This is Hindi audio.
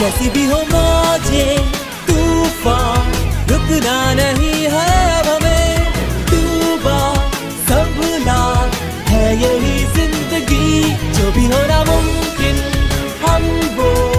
कैसी भी हो मौजे तूफान, रुकना नहीं है अब हमें, डूबा संभला है यही जिंदगी। जो भी हो नामुमकिन हम वो